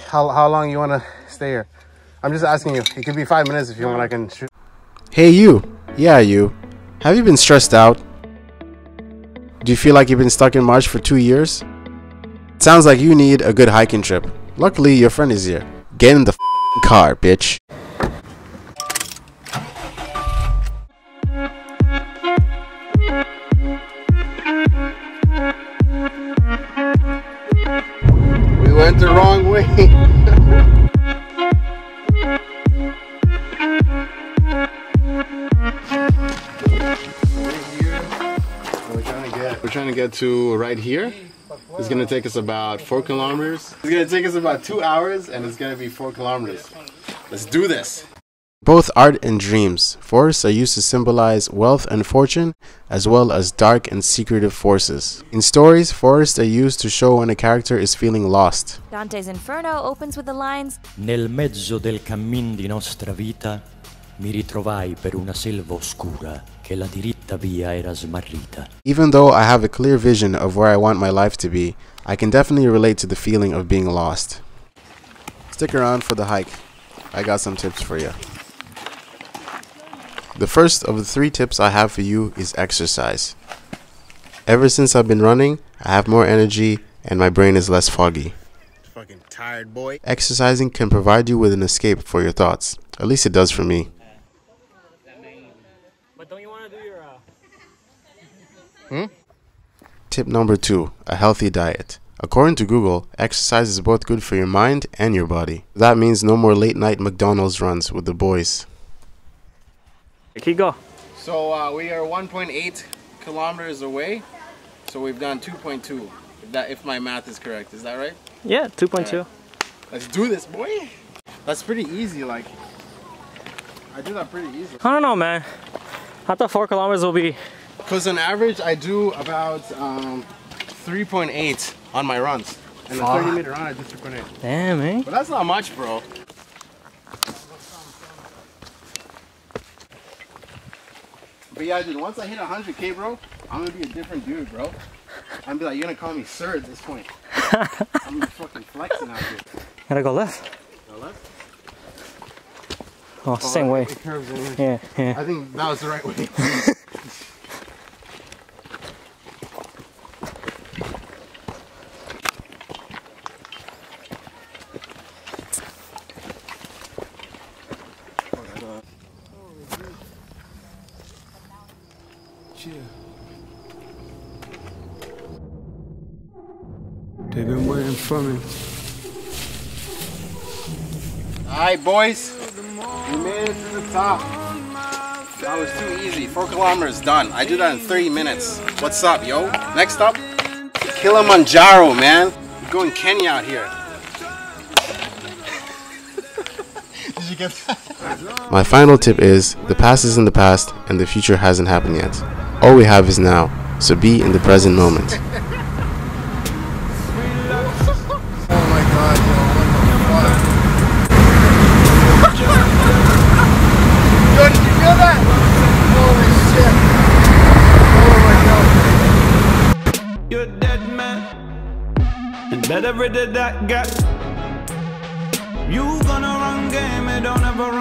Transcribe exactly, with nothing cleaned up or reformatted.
how, how long you want to stay here. I'm just asking you. It could be five minutes if you want. I can shoot. Hey you. Yeah, you. Have you been stressed out? Do you feel like you've been stuck in March for two years? It sounds like you need a good hiking trip. Luckily, your friend is here. Get in the f***ing car, bitch. We went the wrong way. We're trying to get, we're trying to get to right here. It's gonna take us about four kilometers. It's gonna take us about two hours, and it's gonna be four kilometers. Let's do this. Both art and dreams, forests are used to symbolize wealth and fortune, as well as dark and secretive forces. In stories, forests are used to show when a character is feeling lost. Dante's Inferno opens with the lines, Nel mezzo del cammin di nostra vita, mi ritrovai per una selva oscura, che la diritta via era smarrita. Even though I have a clear vision of where I want my life to be, I can definitely relate to the feeling of being lost. Stick around for the hike. I got some tips for you. The first of the three tips I have for you is exercise. Ever since I've been running, I have more energy and my brain is less foggy. Fucking tired boy. Exercising can provide you with an escape for your thoughts. At least it does for me. But don't you want to do your uh... Hmm? Tip number two, a healthy diet. According to Google, exercise is both good for your mind and your body. That means no more late night McDonald's runs with the boys. Keep go. So uh, we are one point eight kilometers away. So we've done two point two. If that, if my math is correct, is that right? Yeah, two point two. Right. Let's do this, boy. That's pretty easy. Like, I do that pretty easily. I don't know, man. I thought four kilometers will be. Because on average, I do about um, three point eight on my runs. And a thirty meter run, I do three point eight. Damn, man. But that's not much, bro. But yeah, dude, once I hit one hundred K, bro, I'm gonna be a different dude, bro. I'm gonna be like, you're gonna call me sir at this point. I'm gonna be fucking flexing out here. Gotta go left. Go left? Oh, same way. It curves anyway. Yeah, yeah. I think that was the right way. They've been waiting for me. Alright, boys. We made it to the top. That was too easy. Four kilometers done. I do that in thirty minutes. What's up, yo? Next up, Kilimanjaro, man. We're going Kenya out here. Did you get that? My final tip is, the past is in the past and the future hasn't happened yet. All we have is now, so be in the present moment. Better rid of that gap. You gonna run game, it don't ever